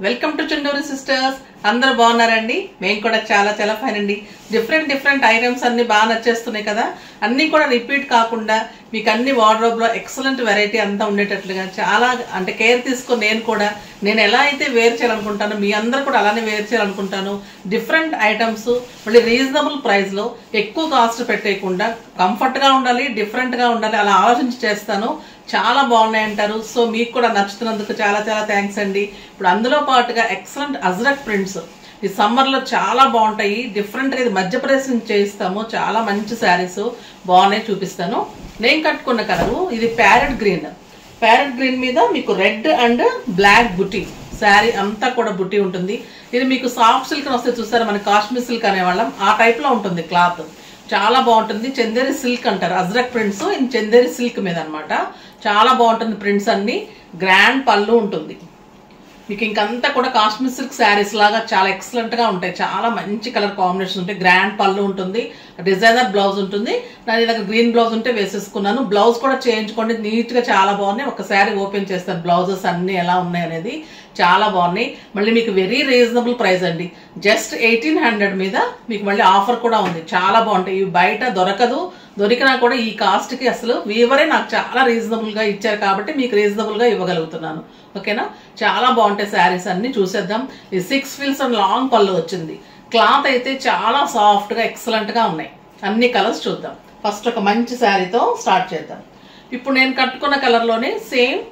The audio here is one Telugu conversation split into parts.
Welcome to Chunduru sisters. అందరూ బాగున్నారండి? మేము కూడా చాలా చాలా ఫైన్ అండి. డిఫరెంట్ ఐటమ్స్ అన్ని బాగా నచ్చేస్తున్నాయి కదా. అన్ని కూడా రిపీట్ కాకుండా మీకు అన్ని వార్డ్రోబ్ లో ఎక్సలెంట్ వెరైటీ అంతా ఉండేటట్లుగా చాలా అంటే కేర్ తీసుకొని నేను ఎలా అయితే వేర్ చేయాలనుకుంటానో మీ అందరూ కూడా అలానే వేర్ చేయాలనుకుంటాను. డిఫరెంట్ ఐటమ్స్ మళ్ళీ రీజనబుల్ ప్రైస్ లో ఎక్కువ కాస్ట్ పెట్టేయకుండా కంఫర్ట్ గా ఉండాలి, డిఫరెంట్ గా ఉండాలి అలా ఆలోచించి చేస్తాను. చాలా బాగున్నాయి అంటారు. సో మీకు కూడా నచ్చుతున్నందుకు చాలా చాలా థ్యాంక్స్ అండి. ఇప్పుడు అందులో పాటుగా ఎక్సలెంట్ అజ్రక్ ప్రింట్స్ ఈ సమ్మర్ లో చాలా బాగుంటాయి. డిఫరెంట్ గా ఇది మధ్యప్రదేశ్ నుంచి చేయిస్తాము. చాలా మంచి శారీస్ బాగున్నాయి, చూపిస్తాను. నేను కట్టుకున్న కలరు ఇది ప్యారెట్ గ్రీన్ మీద మీకు రెడ్ అండ్ బ్లాక్ బుటీ శారీ అంతా కూడా బుటీ ఉంటుంది. ఇది మీకు సాఫ్ట్ సిల్క్ వస్తే చూసారా, మన కాశ్మీర్ సిల్క్ అనేవాళ్ళం ఆ టైప్ లో ఉంటుంది. క్లాత్ చాలా బాగుంటుంది. చందేరి సిల్క్ అంటారు అజ్రక్ ప్రింట్స్. ఇది చందేరి సిల్క్ మీద అనమాట. చాలా బాగుంటుంది. ప్రింట్స్ అన్ని గ్రాండ్ పళ్ళు ఉంటుంది. మీకు ఇంకంతా కూడా కాశ్మీర్ సిల్క్ శారీస్ లాగా చాలా ఎక్సలెంట్ గా ఉంటాయి. చాలా మంచి కలర్ కాంబినేషన్ ఉంటాయి. గ్రాండ్ పళ్ళు ఉంటుంది, డిజైనర్ బ్లౌజ్ ఉంటుంది. నా దగ్గర గ్రీన్ బ్లౌజ్ ఉంటే వేసేసుకున్నాను. బ్లౌజ్ కూడా చేయించుకోండి, నీట్ గా చాలా బాగున్నాయి. ఒక శారీ ఓపెన్ చేస్తాను, బ్లౌజెస్ అన్ని ఎలా ఉన్నాయి అనేది. చాలా బాగున్నాయి. మళ్ళీ మీకు వెరీ రీజనబుల్ ప్రైస్ అండి. జస్ట్ 1800 మీద మీకు మళ్ళీ ఆఫర్ కూడా ఉంది. చాలా బాగుంటాయి. ఇవి బయట దొరికినా కూడా ఈ కాస్ట్ కి అసలు వీవరే నాకు చాలా రీజనబుల్ గా ఇచ్చారు కాబట్టి మీకు రీజనబుల్ గా ఇవ్వగలుగుతున్నాను. ఓకేనా? చాలా బాగుంటాయి శారీస్ అన్ని. చూసేద్దాం. ఈ 6 ఫీల్స్ అండ్ లాంగ్ పళ్ళు వచ్చింది. క్లాత్ అయితే చాలా సాఫ్ట్ గా ఎక్సలెంట్ గా ఉన్నాయి. అన్ని కలర్స్ చూద్దాం. ఫస్ట్ ఒక మంచి శారీతో స్టార్ట్ చేద్దాం. ఇప్పుడు నేను కట్టుకున్న కలర్ లోనే సేమ్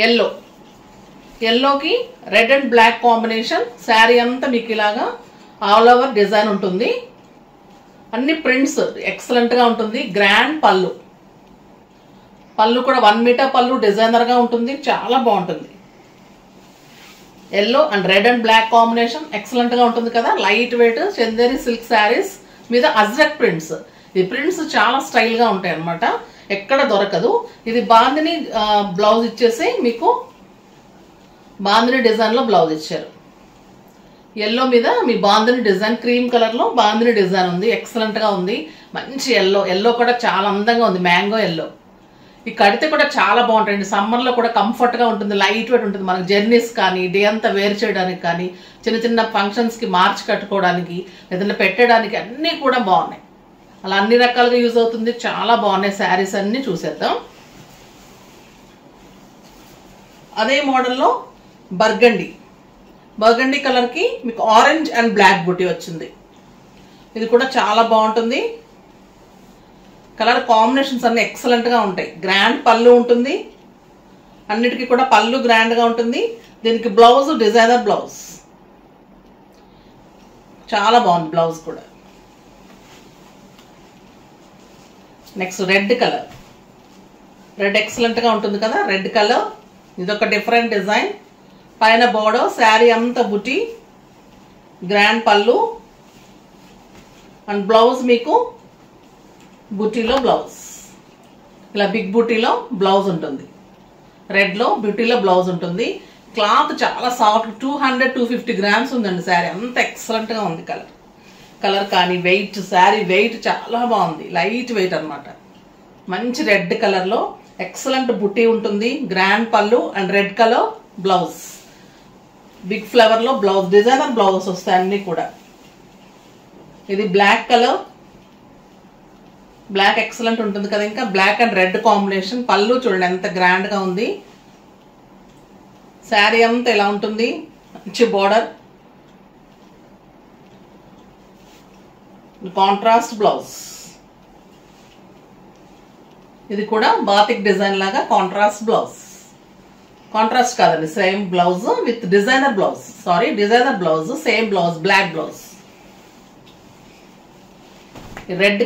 ఎల్లోకి red and black combination sari అంతా మీకు ఇలాగా ఆల్ ఓవర్ డిజైన్ ఉంటుంది. అన్ని ప్రింట్స్ ఎక్సలెంట్ గా ఉంటుంది. గ్రాండ్ పళ్ళు కూడా 1 మీటర్ పళ్ళు డిజైనర్ గా ఉంటుంది. చాలా బాగుంటుంది. Yellow and red and black combination excellent గా ఉంటుంది కదా. Light weight Chanderi silk saris మీద అజ్రక్ ప్రింట్స్. ఈ ప్రింట్స్ చాలా స్టైల్ గా ఉంటాయి అనమాట, ఎక్కడ దొరకదు. ఇది బాందిని బ్లౌజ్ ఇచ్చేసి మీకు బాందిని డిజైన్ లో బ్లౌజ్ ఇచ్చారు. ఎల్లో మీద మీ బాందిని డిజైన్, క్రీమ్ కలర్ లో బాందిని డిజైన్ ఉంది. ఎక్సలెంట్ గా ఉంది. మంచి ఎల్లో కూడా చాలా అందంగా ఉంది. Mango yellow. ఈ కడితే కూడా చాలా బాగుంటాయండి. సమ్మర్ లో కూడా కంఫర్ట్ గా ఉంటుంది. లైట్ వెయిట్ ఉంటుంది. మనకు జర్నీస్ కానీ డే అంతా వేర్ చేయడానికి కానీ చిన్న చిన్న ఫంక్షన్స్ కి మార్చి కట్టుకోవడానికి ఏదైనా పెట్టడానికి అన్ని కూడా బాగున్నాయి. అలా అన్ని రకాలుగా యూజ్ అవుతుంది. చాలా బాగున్నాయి శారీస్ అన్ని. చూసేద్దాం. అదే మోడల్లో బర్గండీ కలర్ కి మీకు ఆరెంజ్ అండ్ బ్లాక్ బుటీ వచ్చింది. ఇది కూడా చాలా బాగుంటుంది. కలర్ కాంబినేషన్స్ అన్ని ఎక్సలెంట్ గా ఉంటాయి. గ్రాండ్ పళ్ళు ఉంటుంది. అన్నిటికీ కూడా పళ్ళు గ్రాండ్ గా ఉంటుంది. దీనికి బ్లౌజ్ డిజైనర్ బ్లౌజ్. చాలా బాగుంది బ్లౌజ్ కూడా. Next red colour. Red excellent గా ఉంటుంది కదా. రెడ్ కలర్ ఇదొక డిఫరెంట్ డిజైన్. పైన బోర్డర్ శారీ అంతా buti, grand pallu and blouse మీకు బుటీలో బ్లౌజ్. ఇలా బిగ్ బుటీలో బ్లౌజ్ ఉంటుంది. రెడ్ లో బ్యూటీలో బ్లౌజ్ ఉంటుంది. క్లాత్ చాలా సాఫ్ట్. 200-250 గ్రామ్స్ ఉందండి శారీ. అంత ఎక్సలెంట్ గా ఉంది. కలర్ కానీ వెయిట్, శారీ వెయిట్ చాలా బాగుంది. లైట్ వెయిట్ అనమాట. మంచి రెడ్ కలర్ లో ఎక్సలెంట్ బుటీ ఉంటుంది. Grand pallu and red colour blouse. Big flower లో బ్లౌజ్, డిజైనర్ బ్లౌజెస్ వస్తాయి అన్ని కూడా. ఇది బ్లాక్ కలర్. బ్లాక్ ఎక్సలెంట్ ఉంటుంది కదా. ఇంకా బ్లాక్ అండ్ రెడ్ కాంబినేషన్. పళ్ళు చూడండి ఎంత గ్రాండ్ గా ఉంది. శారీ అంతా ఇలా ఉంటుంది. మంచి బోర్డర్, కాంట్రాస్ట్ బ్లౌజ్. ఇది కూడా బాతిక్ డిజైన్ లాగా కాంట్రాస్ట్ బ్లౌజ్. కాంట్రాస్ట్ కాదండి, same blouse with designer blouse. Designer blouse, same blouse, black blouse. Red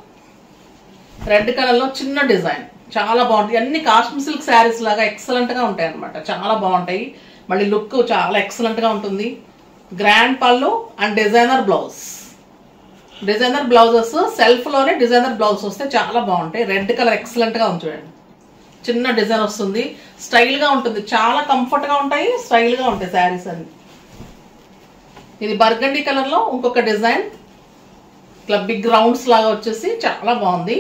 colour లో చిన్న డిజైన్ చాలా బాగుంటాయి. అన్ని కాశ్మీర్ సిల్క్ శారీస్ లాగా ఎక్సలెంట్ గా ఉంటాయి అనమాట. చాలా బాగుంటాయి. మళ్ళీ లుక్ చాలా ఎక్సలెంట్ గా ఉంటుంది. Grand pallu and designer blouses. Self లోనే డిజైనర్ బ్లౌజ్ వస్తే చాలా బాగుంటాయి. రెడ్ కలర్ ఎక్సలెంట్ గా ఉంది చూడండి. చిన్న డిజైన్ వస్తుంది. స్టైల్ గా ఉంటుంది. చాలా కంఫర్ట్ గా ఉంటాయి. స్టైల్ గా ఉంటాయి శారీస్ అన్ని. ఇది బర్గండీ కలర్ లో ఇంకొక డిజైన్. ఇట్లా బిగ్ రౌండ్స్ లాగా వచ్చేసి చాలా బాగుంది.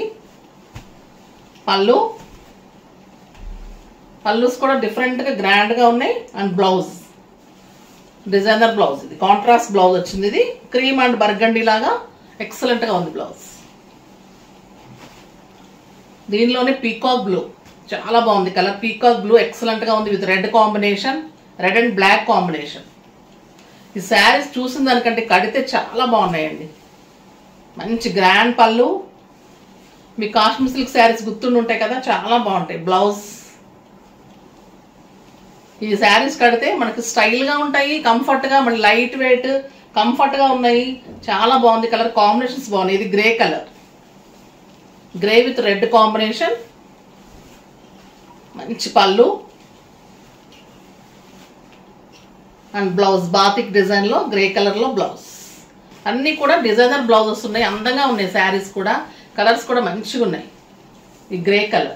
పల్లూస్ కూడా డిఫరెంట్ గా గ్రాండ్ గా ఉన్నాయి. అండ్ బ్లౌజ్ డిజైనర్ బ్లౌజ్, ఇది కాంట్రాస్ట్ బ్లౌజ్ వచ్చింది. ఇది క్రీమ్ అండ్ బర్గండీ లాగా ఎక్సలెంట్ గా ఉంది బ్లౌజ్. దీనిలోనే పీకాక్ బ్లూ చాలా బాగుంది కలర్. పీకాక్ బ్లూ ఎక్సలెంట్ గా ఉంది with red combination, red and black combination. ఈ శారీస్ చూసిన దానికంటే కడితే చాలా బాగున్నాయండి. మంచి గ్రాండ్ పళ్ళు. మీ కాశ్మీర్ సిల్క్ శారీస్ గుర్తుండి ఉంటాయి కదా, చాలా బాగుంటాయి. బ్లౌజ్ ఈ శారీస్ కడితే మనకి స్టైల్గా ఉంటాయి, కంఫర్ట్గా, మళ్ళీ లైట్ వెయిట్ కంఫర్ట్గా ఉన్నాయి. చాలా బాగుంది కలర్ కాంబినేషన్స్ బాగున్నాయి. ఇది grey colour, grey with red combination. మంచి పళ్ళు అండ్ బ్లౌజ్ బాతిక్ డిజైన్లో గ్రే కలర్లో బ్లౌజ్. అన్నీ కూడా డిజైనర్ బ్లౌజెస్ ఉన్నాయి, అందంగా ఉన్నాయి శారీస్ కూడా. కలర్స్ కూడా మంచిగా ఉన్నాయి. ఈ గ్రే కలర్,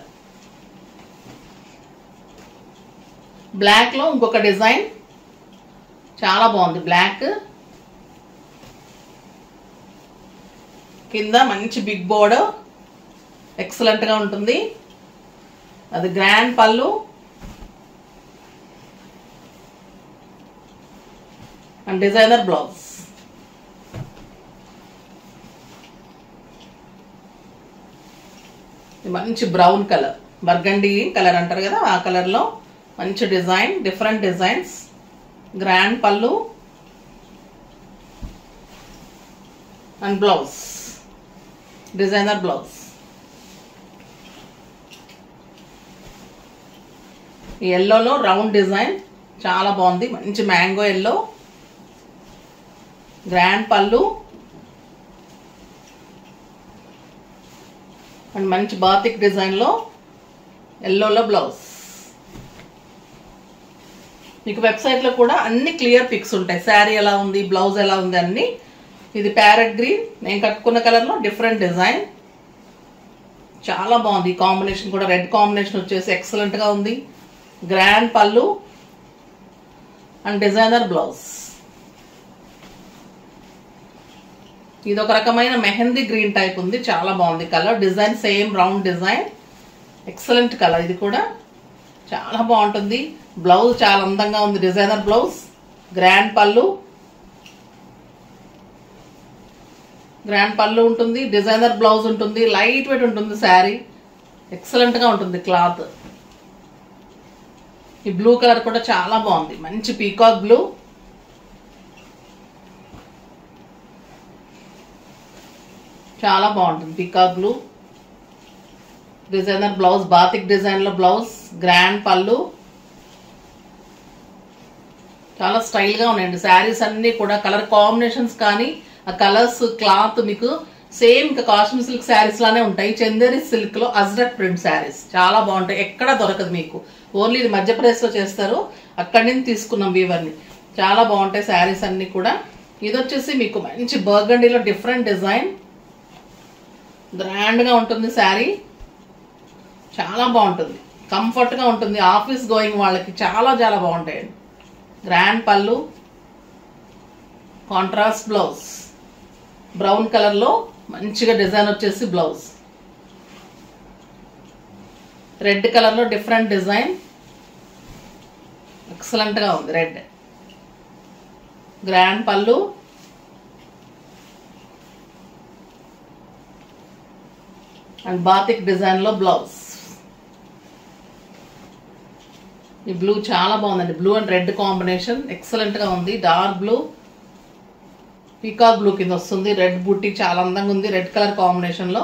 బ్లాక్లో ఇంకొక డిజైన్ చాలా బాగుంది. బ్లాక్ కింద మంచి బిగ్ బోర్డర్ ఎక్సలెంట్గా ఉంటుంది. అది grand pallu and designer blouse. మంచి బ్రౌన్ కలర్, బర్గండీ కలర్ అంటారు కదా, ఆ కలర్లో మంచి design, different designs. Grand pallu and blouse, designer blouse. ఈ ఎల్లోలో రౌండ్ డిజైన్ చాలా బాగుంది. మంచి mango yellow, grand pallu and మంచి బాతిక్ డిజైన్లో ఎల్లోలో బ్లౌజ్. మీకు వెబ్సైట్లో కూడా అన్ని క్లియర్ పిక్స్ ఉంటాయి. శారీ ఎలా ఉంది, బ్లౌజ్ ఎలా ఉంది అన్ని. ఇది ప్యారెట్ గ్రీన్, నేను కట్టుకున్న కలర్లో డిఫరెంట్ డిజైన్ చాలా బాగుంది. ఈ కాంబినేషన్ కూడా రెడ్ కాంబినేషన్ వచ్చేసి ఎక్సలెంట్గా ఉంది. Grand pallu and designer blouse. ఇది ఒక రకమైన మెహందీ గ్రీన్ టైప్ ఉంది, చాలా బాగుంది colour. Design same round design, excellent colour. ఇది కూడా చాలా బాగుంటుంది. బ్లౌజ్ చాలా అందంగా ఉంది, designer blouse. Grand pallu, grand pallu ఉంటుంది, డిజైనర్ బ్లౌజ్ ఉంటుంది. లైట్ వెయిట్ ఉంటుంది శారీ, ఎక్సలెంట్గా ఉంటుంది క్లాత్. ఈ బ్లూ కలర్ కూడా చాలా బాగుంది, మంచి పీకాక్ బ్లూ. చాలా బాగుంటుంది peacock blue. Designer blouse, batik డిజైన్లో బ్లౌజ్, గ్రాండ్ పళ్ళు. చాలా స్టైల్గా ఉన్నాయండి శారీస్ అన్నీ కూడా. కలర్ కాంబినేషన్స్ కానీ ఆ కలర్స్, క్లాత్ మీకు సేమ్ ఇంకా కాశ్మీర్ సిల్క్ శారీస్ లానే ఉంటాయి. చందేరి సిల్క్లో అజ్రక్ ప్రింట్ శారీస్ చాలా బాగుంటాయి, ఎక్కడ దొరకదు మీకు. ఓన్లీ ఇది మధ్యప్రదేశ్లో చేస్తారు, అక్కడి నుంచి తీసుకున్నాం వీవర్ని. చాలా బాగుంటాయి శారీస్ అన్నీ కూడా. ఇది వచ్చేసి మీకు మంచి బర్గండీలో డిఫరెంట్ డిజైన్, గ్రాండ్గా ఉంటుంది శారీ. చాలా బాగుంటుంది, కంఫర్ట్గా ఉంటుంది. ఆఫీస్ గోయింగ్ వాళ్ళకి చాలా చాలా బాగుంటాయండి. Grand pallu, contrast blouse, brown కలర్లో మంచిగా డిజైన్ వచ్చేసి బ్లౌజ్. రెడ్ కలర్లో డిఫరెంట్ డిజైన్, ఎక్సలెంట్గా ఉంది red. Grand pallu and batik డిజైన్లో బ్లౌజ్. ఈ బ్లూ చాలా బాగుందండి, బ్లూ అండ్ రెడ్ కాంబినేషన్ ఎక్సలెంట్గా ఉంది. డార్క్ బ్లూ, పీకాక్ బ్లూ కింద వస్తుంది. రెడ్ బుట్టి చాలా అందంగా ఉంది రెడ్ కలర్ కాంబినేషన్లో.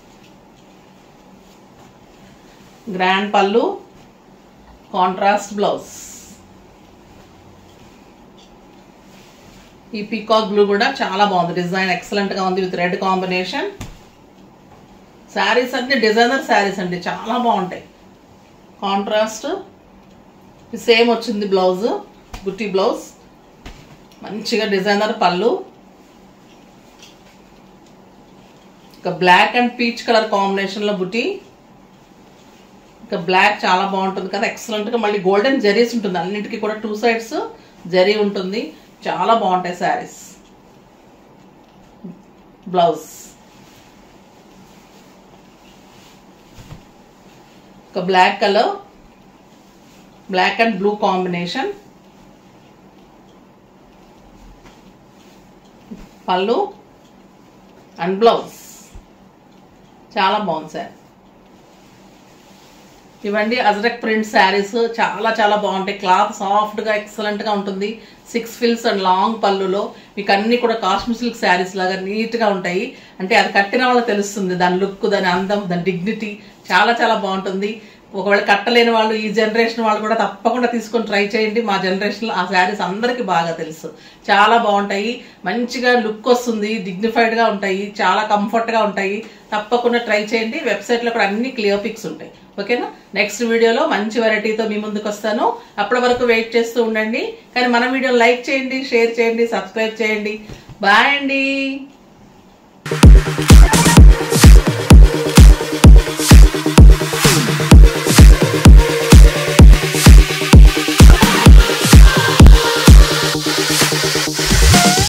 Grand pallu, contrast blouse. ఈ పీకాక్ బ్లూ కూడా చాలా బాగుంది, డిజైన్ ఎక్సలెంట్గా ఉంది విత్ రెడ్ కాంబినేషన్. శారీస్ అన్ని డిజైనర్ శారీస్ అండి, చాలా బాగుంటాయి. కాంట్రాస్ట్ సేమ్ వచ్చింది బ్లౌజ్, బుట్టి బ్లౌజ్. మంచిగా డిజైనర్ పళ్ళు. ఇక బ్లాక్ అండ్ పీచ్ కలర్ కాంబినేషన్లో బుట్టి. ఇక బ్లాక్ చాలా బాగుంటుంది కదా, ఎక్సలెంట్గా. మళ్ళీ గోల్డెన్ జరీస్ ఉంటుంది అన్నిటికీ కూడా, 2 sides జరీ ఉంటుంది. చాలా బాగుంటాయి శారీస్. బ్లౌజ్ ఒక black colour, black and blue combination. Pallu and blouse. చాలా బాగుంది సార్. ఇవండి అజ్రక్ ప్రింట్ శారీస్, చాలా చాలా బాగుంటాయి. క్లాత్ సాఫ్ట్గా ఎక్సలెంట్గా ఉంటుంది. 6 ఫిల్స్ అండ్ లాంగ్ పళ్ళులో మీకు అన్ని కూడా కాశ్మీర్ సిల్క్ శారీస్ లాగా నీట్గా ఉంటాయి. అంటే అది కట్టిన వాళ్ళకి తెలుస్తుంది దాని లుక్, దాని అందం, దాని డిగ్నిటీ. చాలా చాలా బాగుంటుంది. ఒకవేళ కట్టలేని వాళ్ళు, ఈ జనరేషన్ వాళ్ళు కూడా తప్పకుండా తీసుకొని ట్రై చేయండి. మా జనరేషన్లో ఆ శారీస్ అందరికీ బాగా తెలుసు. చాలా బాగుంటాయి, మంచిగా లుక్ వస్తుంది, డిగ్నిఫైడ్గా ఉంటాయి, చాలా కంఫర్ట్గా ఉంటాయి. తప్పకుండా ట్రై చేయండి. వెబ్సైట్లో కూడా అన్ని క్లియర్ పిక్స్ ఉంటాయి. ఓకేనా? నెక్స్ట్ వీడియోలో మంచి వెరైటీతో మీ ముందుకు వస్తాను. అప్పటి వరకు వెయిట్ చేస్తూ ఉండండి. కానీ మన వీడియో లైక్ చేయండి, షేర్ చేయండి, సబ్స్క్రైబ్ చేయండి. బాయ్ అండి.